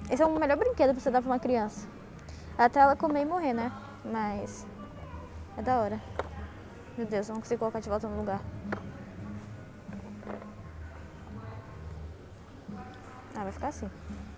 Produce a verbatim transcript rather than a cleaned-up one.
Esse é o melhor brinquedo pra você dar pra uma criança. Até ela comer e morrer, né? Mas é da hora. Meu Deus, eu não consigo colocar de volta no lugar. Ah, vai ficar assim.